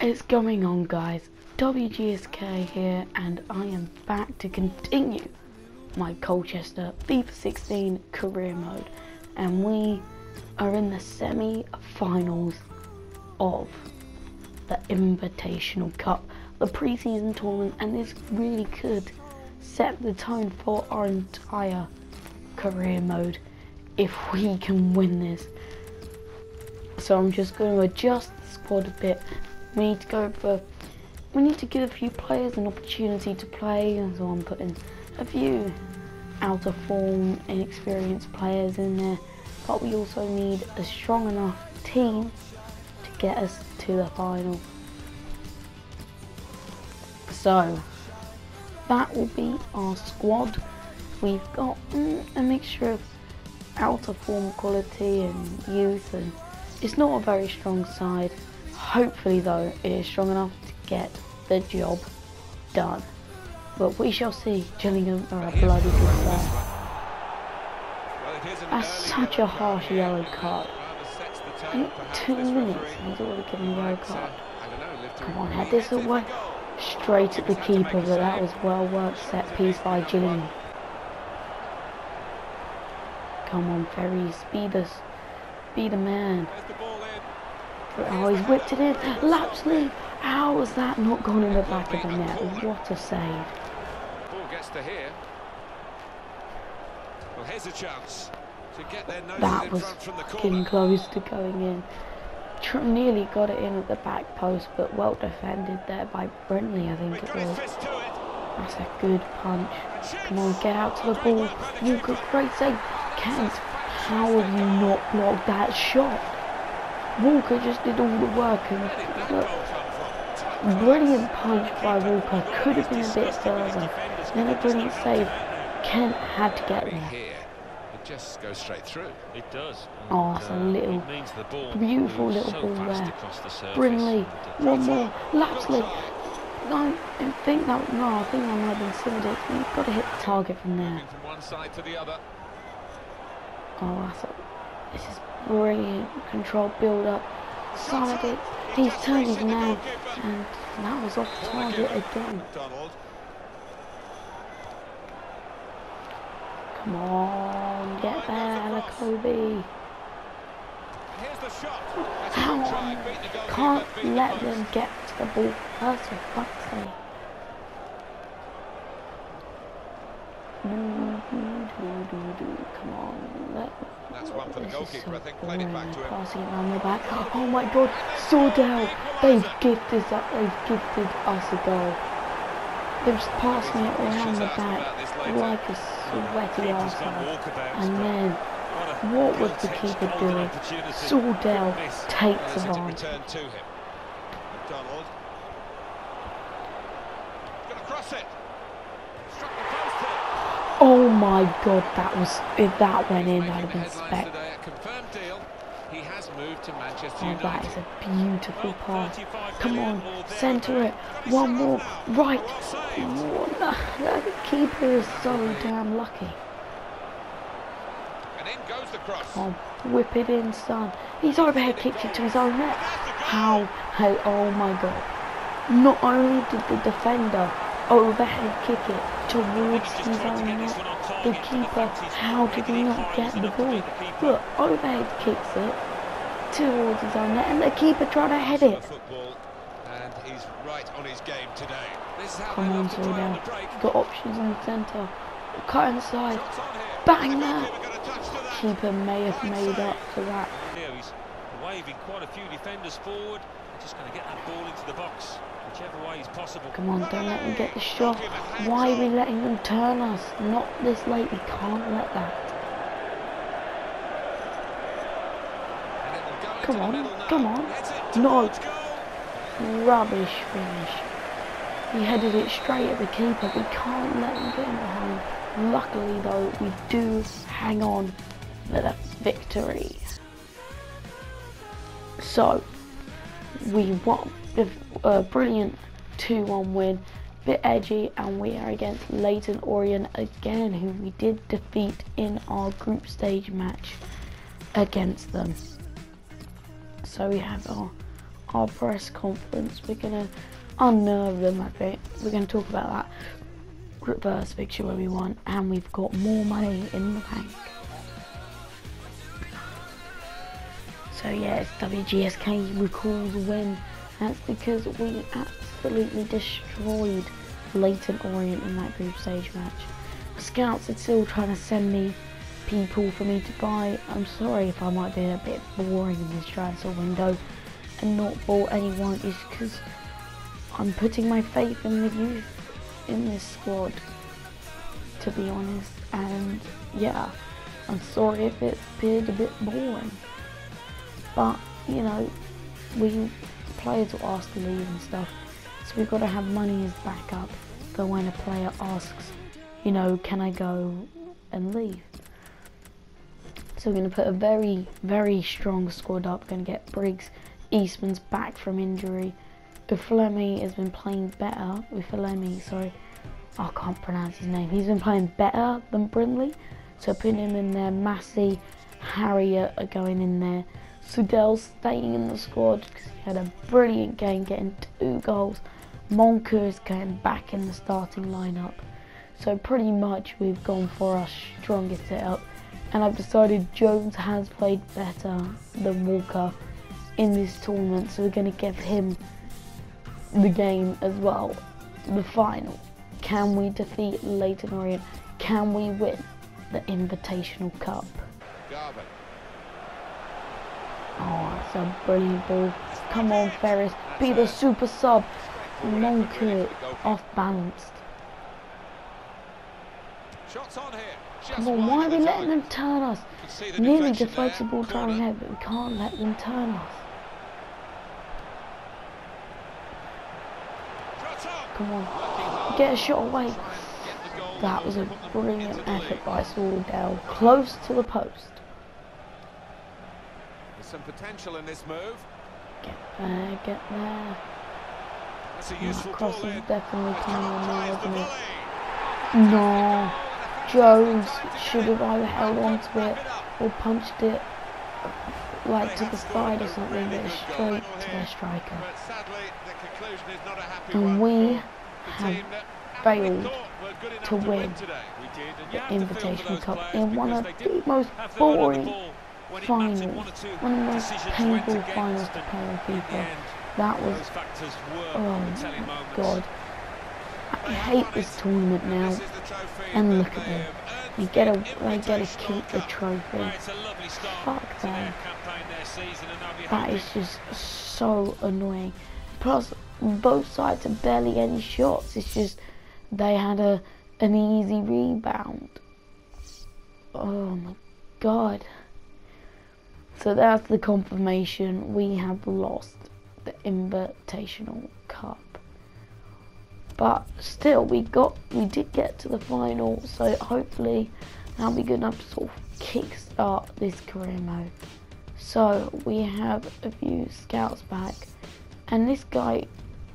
is going on, guys? WGSK here, and I am back to continue my Colchester FIFA 16 career mode, and we are in the semi-finals of the Invitational Cup, the pre-season tournament, and this really could set the tone for our entire career mode if we can win this. So I'm just going to adjust the squad a bit. We need to give a few players an opportunity to play, and so I'm putting a few out of form, inexperienced players in there. But we also need a strong enough team to get us to the final. So that will be our squad. We've got a mixture of out of form quality and youth, and it's not a very strong side. Hopefully though, it is strong enough to get the job done. But we shall see. Gillingham are a bloody good player. That's such a harsh yellow card. In 2 minutes, he's already given a yellow card. Come on, head this away. Straight at the keeper, but that was well worked set piece by Gillingham. Come on, Ferries, be the man. Oh, he's whipped it in. Lapsley, how has that not gone in the back of the net? What a save. Ball gets to here. Well, here's a chance to get their noses that in was front from the fucking corner. close to going in. Nearly got it in at the back post, but well defended there by Brindley, I think it was. That's a good punch. Come on, get out to the ball. Walker, great save. Kent, how have you not blocked that shot? Walker just did all the work, and look, brilliant punch by Walker. Could have been a bit further. Then a brilliant save. Kent had to get there. It just goes straight through. It does. Oh, it's a little beautiful little ball there. Brindley, one more. Lapsley. No, I think that might have been Cividic. You've got to hit the target from there. From one side to the other. Oh, this is brilliant. Controlled build up. Cividic, he's turned his man, and that was off target again. Come on, get there, Alakobi. How? Can't let them get to the ball first, for fuck's sake. Come on, That's one for the goalkeeper, so I think. Played it back to him. Passing it around the back. Oh my god, Sordell! They've gifted us a goal. They're just passing it around the back like a sweaty arsehole. And then, what was the keeper doing? Sordell takes advantage. Oh my god, if that went in, that would have been spectacular. Oh, that is a beautiful pass. Come on, centre it. One more. Right. The keeper is so damn lucky. Oh, whip it in, son. He's overhead kicked it to his own net. How? Hey, oh my god. Not only did the defender overhead kick it towards his own net, the keeper, how did he not get the ball? Look, overhead kicks it towards his own net, and the keeper tried to head it. And he's right on his game today. Come on, Sordell. Got options in the centre. Cut inside. Bang that. Keeper may have made up for that. He's waving quite a few defenders forward. Just going to get that ball into the box, whichever way is possible. Come on, don't let them get the shot. Why are we letting them turn us? Not this late. We can't let that. Come on, come on. No. Rubbish finish. He headed it straight at the keeper. We can't let him get in behind. Luckily though, we do hang on for the victory. So, we won a brilliant 2-1 win. Bit edgy, and we are against Leyton Orient again, who we did defeat in our group stage match against them. So we have our our press conference. We're going to unnerve them, I think. We're going to talk about that reverse fixture where we won, and we've got more money in the bank. So yeah, it's WGSK recalls win. That's because we absolutely destroyed Leyton Orient in that group stage match. Scouts are still trying to send me people for me to buy. I'm sorry if I might be a bit boring in this transfer window and not bought anyone. It's because I'm putting my faith in the youth in this squad, to be honest. And yeah, I'm sorry if it appeared a bit boring, but you know, players will ask to leave and stuff, so we've got to have money as backup for when a player asks, you know, can I go and leave. So we're going to put a very, very strong squad up. We're going to get Briggs. Eastman's back from injury. Uflemi has been playing better. Sorry, I can't pronounce his name. He's been playing better than Brindley, so putting him in there. Massey, Harriet are going in there. Sudell's staying in the squad because he had a brilliant game, getting 2 goals. Monker is going back in the starting lineup. So pretty much we've gone for our strongest setup, and I've decided Jones has played better than Walker in this tournament, so we're going to give him the game as well. The final. Can we defeat Leyton Orient? Can we win the Invitational Cup? Garvin. Oh, that's a brilliant ball. Come on, Ferris. Be the super sub. Monker off balanced. Shots on here. Come on, why are we letting them turn us? Nearly deflates the ball driving ahead, but we can't let them turn us. Come on, get a shot away. That was a brilliant effort by Swordell, close to the post. There's some potential in this move. Get there, get there. That's a useful That cross ball is in. definitely coming in now, Tries the isn't it? volley. No, Jones should have either held on to it or punched it like to the side or something, but it's straight to their striker. But sadly, the conclusion is not a happy And one we for the have team that failed thought were good enough to win today. We did, and the you have to feel for Invitational those Cup players in one because of they the didn't most have the run of the boring ball when it mattered. finals, One or two one of the most decisions went painful against, finals to and play on in the FIFA. end, That was, those factors were oh the telling my moments. god. I They have hate won this it. tournament now. This is the trophy And that look at they them. have earned, They the get to Invitational keep the Cup. trophy. Well, it's a lovely start Fuck to their them. campaign, their season, and they'll be That hoping is just so annoying. Plus, both sides have barely any shots. It's just they had an easy rebound. Oh my god. So that's the confirmation. We have lost the Invitational Cup. But still, we did get to the final, so hopefully that'll be good enough to sort of kickstart this career mode. So we have a few scouts back, and this guy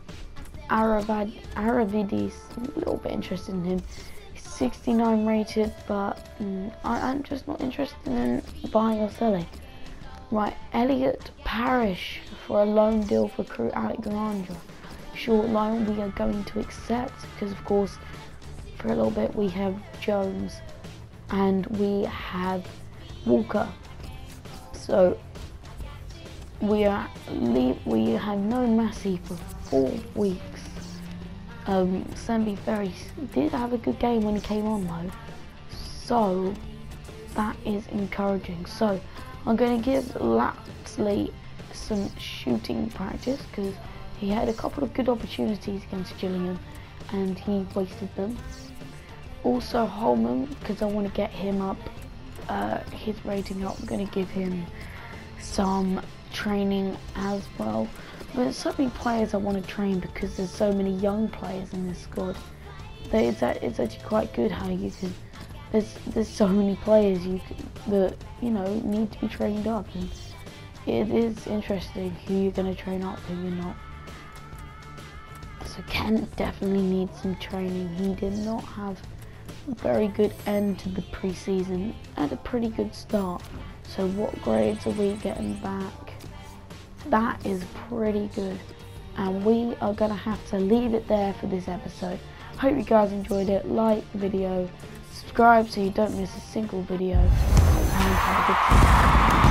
Aravidis, I'm a little bit interested in him. He's 69 rated, but I'm just not interested in buying or selling. Right, Elliot Parrish for a loan deal for Crew Alexandra. Short loan we are going to accept because, of course, for a little bit we have Jones and we have Walker. So we have known Massey for 4 weeks. Sembi Ferry did have a good game when he came on though, so that is encouraging. So I'm going to give Lapsley some shooting practice because he had a couple of good opportunities against Gillingham and he wasted them. Also Holman, because I want to get him up, his rating up. I'm going to give him some training as well. There's so many players I want to train because there's so many young players in this squad. It's actually quite good how you can. There's so many players that you know need to be trained up, and it is interesting who you're going to train up, who you're not. So Kent definitely needs some training. He did not have a very good end to the pre-season. Had a pretty good start. So what grades are we getting back? That is pretty good. And we are going to have to leave it there for this episode. Hope you guys enjoyed it. Like the video, subscribe so you don't miss a single video, and have a good time.